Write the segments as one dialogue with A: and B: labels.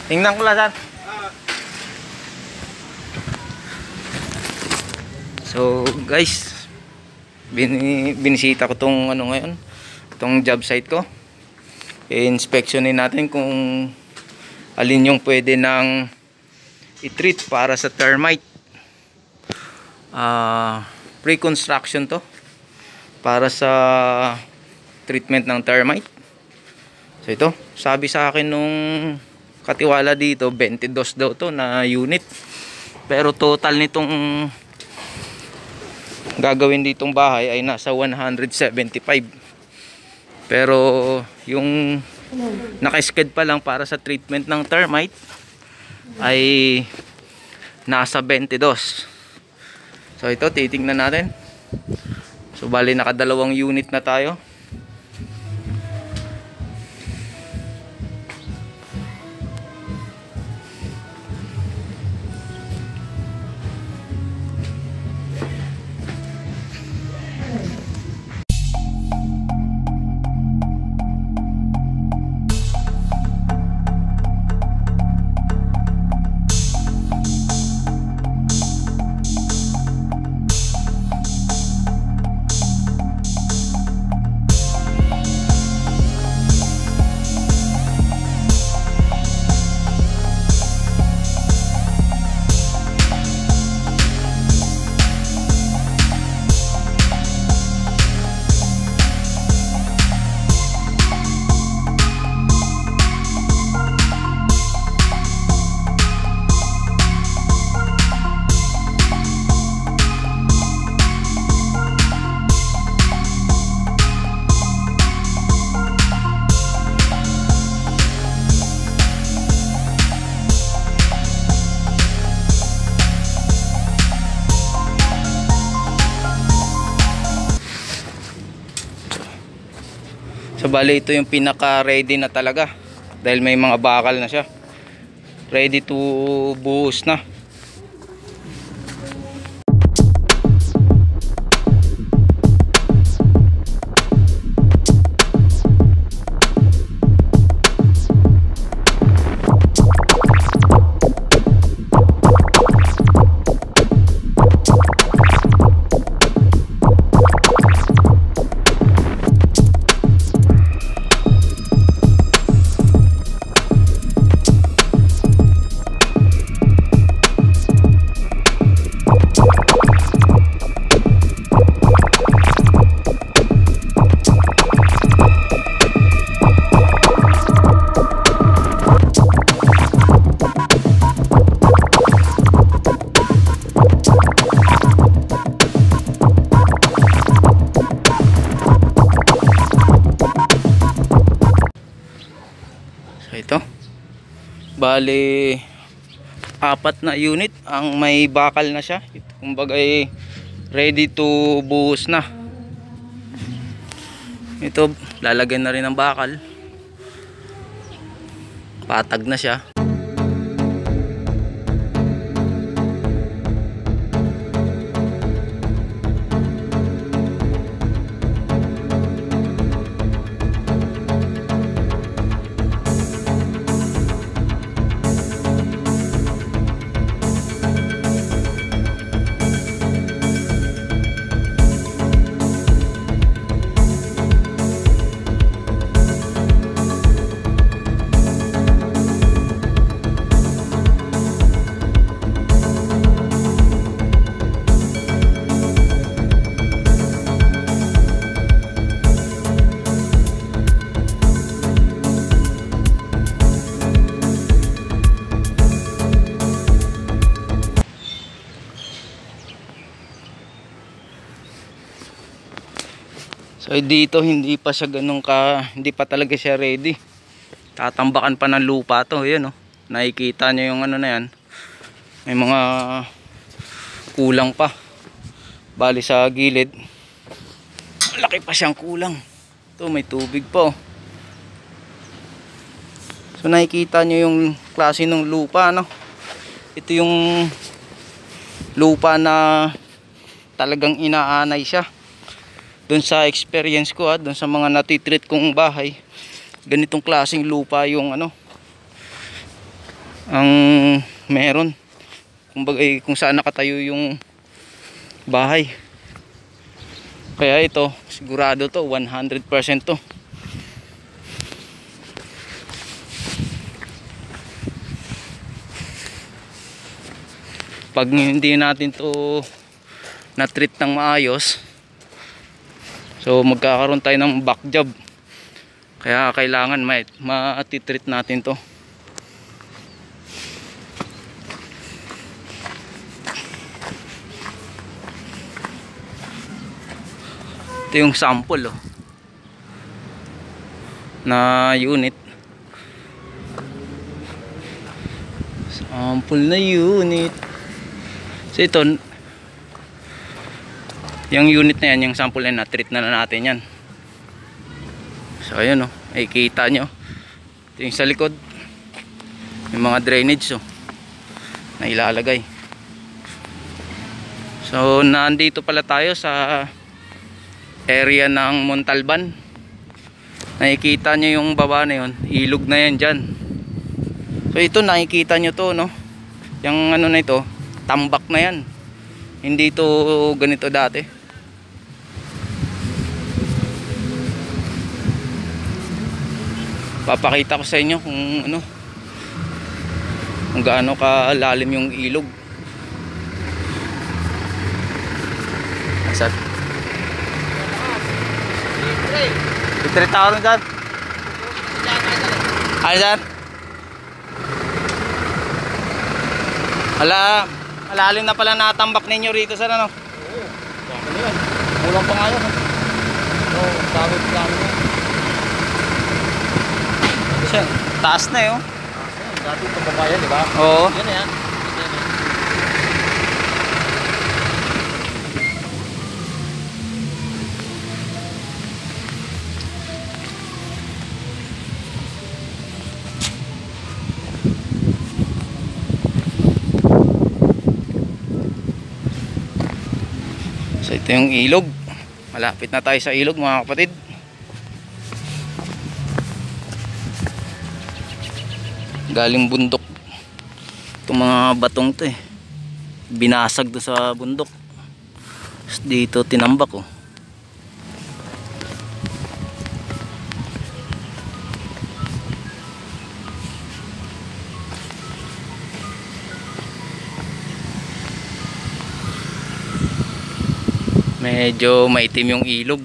A: Tingnan ko lang sir. So guys, binisita ko tong ano ngayon, tong job site ko. I-inspectionin natin kung alin yung pwede nang i-treat para sa termite. Pre-construction to para sa treatment ng termite. So ito, sabi sa akin nung katiwala dito 22 daw to na unit, pero total nitong gagawin ditong bahay ay nasa 175. Pero yung naka-sked pa lang para sa treatment ng termite ay nasa 22. So ito, titingnan natin. So bali nakadalawang unit na tayo. So bali ito yung pinaka ready na talaga dahil may mga bakal na siya, ready to buhos na. Ito, bali 4 na unit ang may bakal na siya. Kumbaga ay ready to buhos na. Ito, lalagyan na rin ng bakal, patag na siya. So dito hindi pa siya hindi pa talaga siya ready. Tatambakan pa ng lupa to, 'yun oh. Nakikita niyo yung ano na 'yan. May mga kulang pa. Bali sa gilid, malaki pa siyang kulang. Ito may tubig pa oh. So nakikita niyo yung klase ng lupa, no? Ito yung lupa na talagang inaanay siya. Doon sa experience ko, doon sa mga natitreat kong bahay, ganitong klaseng lupa yung ang meron. Kumbaga kung saan nakatayo yung bahay. Kaya ito, sigurado to, 100% to. Pag hindi natin to na-treat ng maayos, so magkakaroon tayo ng back job. Kaya kailangan ma-treat natin to. Ito yung sample na unit. Sample na unit. So ito, yung unit na yan, yung sample na na-treat na natin yan. So ayun ay kita nyo. Ito yung sa likod, yung mga drainage na ilalagay. So nandito pala tayo sa area ng Montalban. Nakikita nyo yung baba na yun, ilog na yan dyan. So ito nakikita nyo to, yung ano na ito, tambak na yan. Hindi to ganito dati. Papakita ko sa inyo kung gaano kalalim yung ilog. Asat 3,000 dyan. Ano dyan? Malalim na pala natambak ninyo rito sa ano?
B: Oo, baka na yan. Kulang pa nga yan. Oo, sabi ko lang yan.
A: Siya, taas na
B: Taas na yan. Dati pababa yan, di ba?
A: Oo.
B: Yan na yan.
A: So ito yung ilog. Malapit na tayo sa ilog mga kapatid. Galing bundok itong mga batong to binasag do sa bundok. Dito tinambak medyo maitim yung ilog.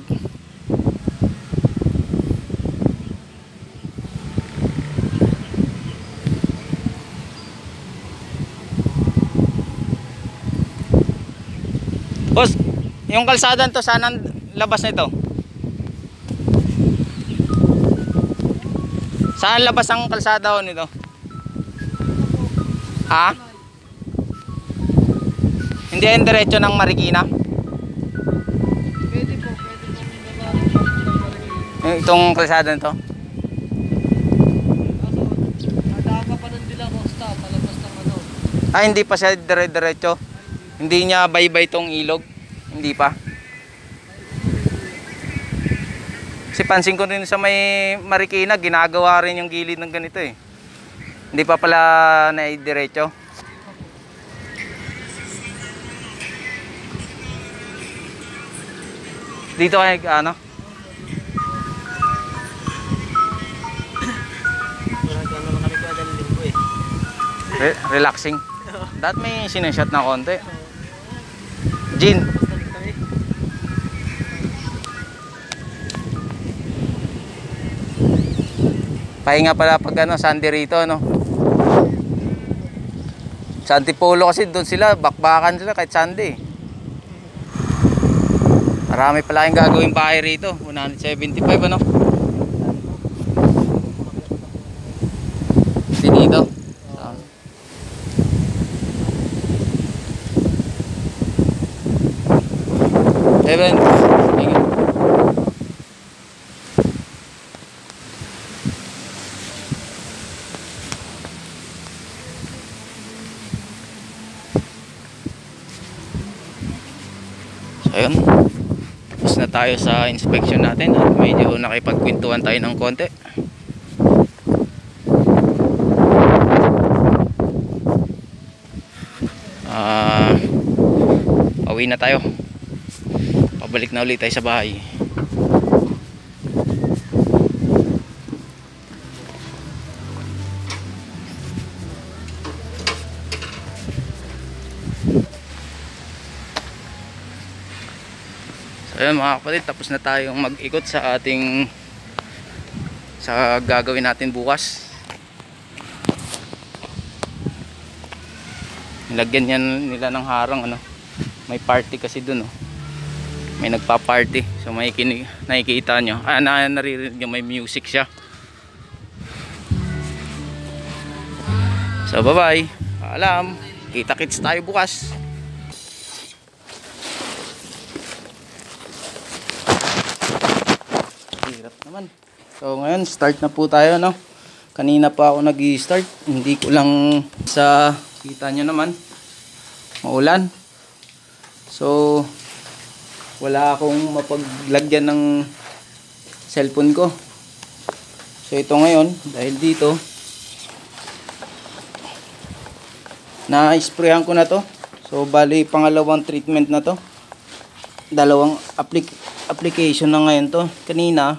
A: Boss, yung kalsada to, saan ang labas nito? Saan labas ang kalsada nito? Ha? Hindi yan diretso ng Marikina?
B: Pwede po
A: Itong kalsada nito?
B: Nadaan ka pa ng Dila Costa, palabas ng ano.
A: Ah, hindi pa siya dire-diretso? Hindi niya baybay tong ilog? Hindi pa? Kasi pansin ko rin sa may Marikina, ginagawa rin yung gilid ng ganito Hindi pa pala na-diretso. Dito kayo ano? Relaxing. Dapat may sinashot na konti. Gin. Pahinga pala pag Sunday rito Sa Antipolo kasi doon sila, bakbakan sila kahit Sunday. Marami pala kayong gagawin bahay rito. 175 dito. Seven. So ayun, tapos na tayo sa inspection natin at medyo nakipagkwentuhan tayo ng konti. Pauwi na tayo, pabalik na ulit tayo sa bahay. So ayun mga kapatid, tapos na tayong mag-ikot sa gagawin natin bukas. Nilagyan yan nila ng harang, ano, may party kasi dun, oh. May nagpa-party, so nakikita nyo, naririnig nyo, may music siya. So bye bye, paalam, kita-kits tayo bukas. Hirap naman. So ngayon start na po tayo, no. Kanina pa ako nag-i-start, hindi ko lang kita nyo naman, maulan. So wala akong mapaglagyan ng cellphone ko. So ito ngayon, dahil dito na-sprayan ko na to. So bali pangalawang treatment na to. Dalawang application na ngayon to. Kanina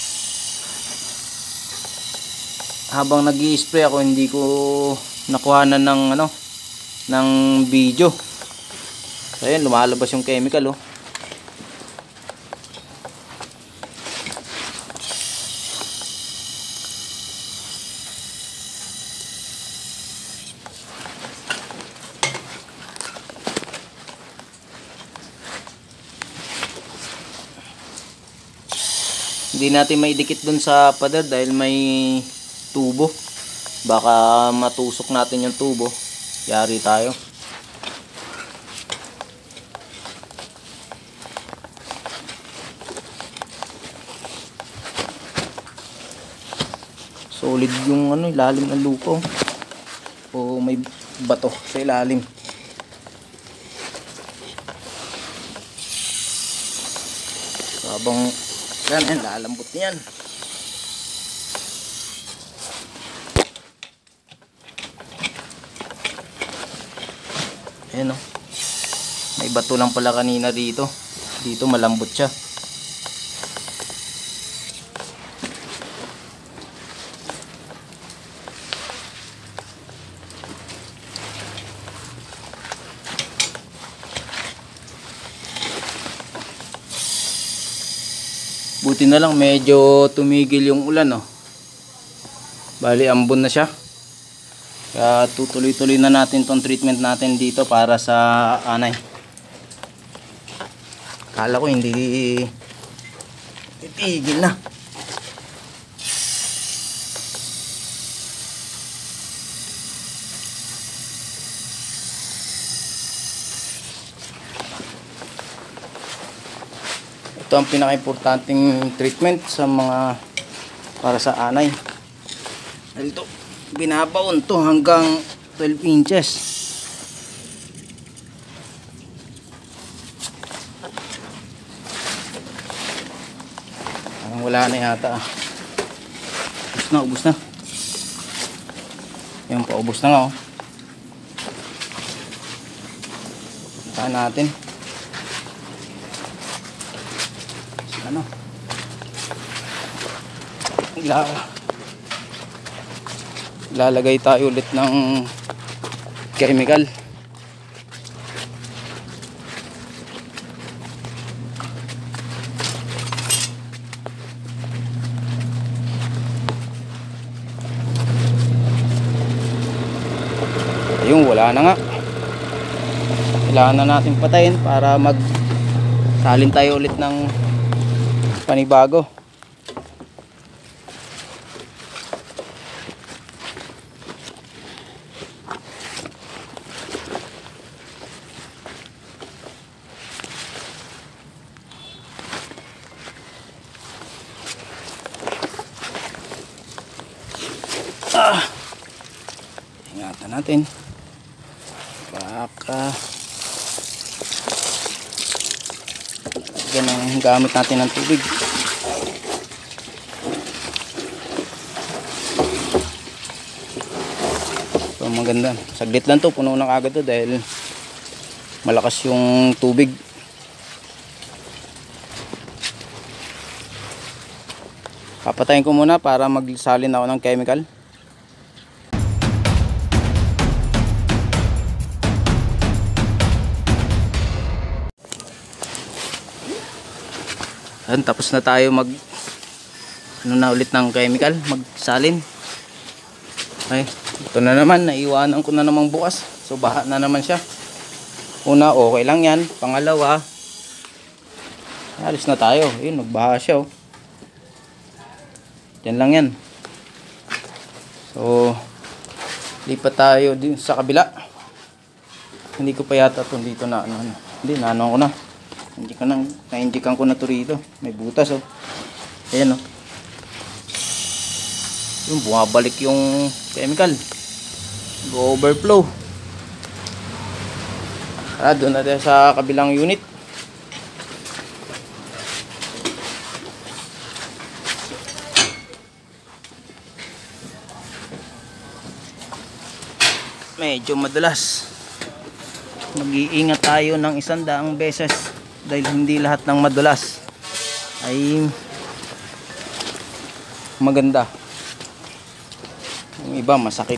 A: habang nag-i-spray ako, hindi ko nakuhanan ng video. So ayan, lumalabas yung chemical, oh. Hindi natin maidikit dun sa pader dahil may tubo. Baka matusok natin yung tubo, yari tayo. Solid yung ilalim ng lupa, oh. O may bato sa ilalim. Habang yan, lalambot niyan. Ayan, oh. May bato lang pala kanina dito. Dito malambot siya. Buti na lang medyo tumigil yung ulan, oh. Bali ambon na siya. Kaya tutuloy-tuloy na natin tong treatment natin dito para sa anay. Kala ko hindi titigil na. Ito ang pinaka-importanting treatment sa para sa anay. Dito, binabaon to hanggang 12 inches. Parang wala na yata. Ubus na. Yan, paubos na nga, oh. Saan natin? Lalagay tayo ulit ng chemical. Ayun, wala na nga. Kailangan na natin patayin para salin tayo ulit ng panibago. Ingatan natin baka ganang gamit natin ng tubig. So maganda, saglit lang to, puno na agad to dahil malakas yung tubig. Papatayin ko muna para magsalin ako ng chemical. Ayan, tapos na tayo mag ulit ng chemical, magsalin. Ay, ito na naman, naiwanan ko na namang bukas. So baha na naman siya. Una, okay lang yan. Pangalawa, alis na tayo. Ayun, nagbaha siya oh. Yan lang yan. So lipat tayo din sa kabila. Hindi ko pa yata ito dito na ano. Hindi, naano ko na. Na-injikan ko na ito rito. May butas oh. Ayan oh. Yung bumabalik yung chemical. Go-overflow. Doon na tayo sa kabilang unit. Medyo madalas. Mag-iingat tayo ng 100 beses dahil hindi lahat ng madulas ay maganda. Yung iba masakit.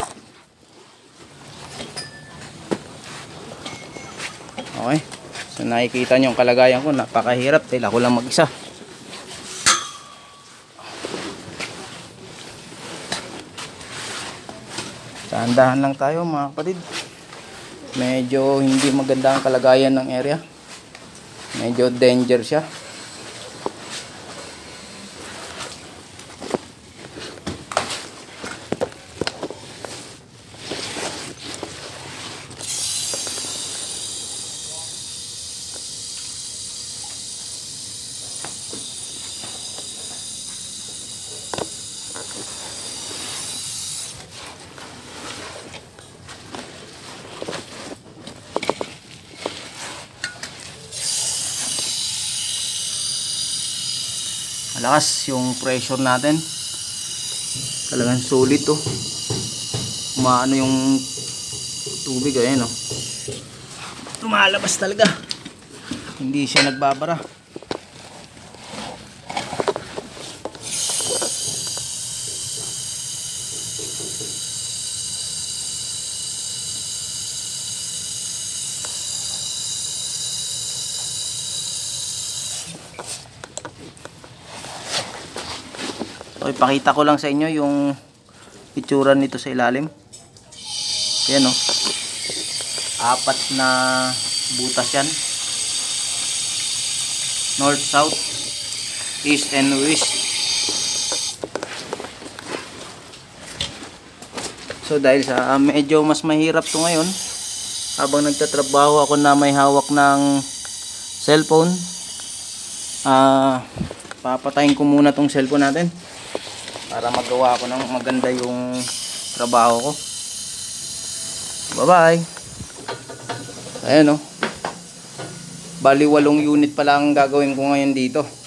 A: Okay, so nakikita nyo yung kalagayan ko, napakahirap dahil ako lang mag-isa. Dahan-dahan lang tayo mga kapatid. Medyo hindi maganda ang kalagayan ng area. Medyo danger siya. Malakas yung pressure natin. Talagang solid to. Umaano yung tubig, ayan oh. Tumalabas talaga. Hindi siya nagbabara. So, ipakita ko lang sa inyo yung itsura nito sa ilalim. Ayan o. 4 na butas yan. North, south, east and west. So dahil sa medyo mas mahirap to ngayon, habang nagtatrabaho ako na may hawak ng cellphone, papatayin ko muna tong cellphone natin para magawa ko ng maganda yung trabaho ko. Bye bye. Ayan o. Bali 8 unit pa lang gagawin ko ngayon dito.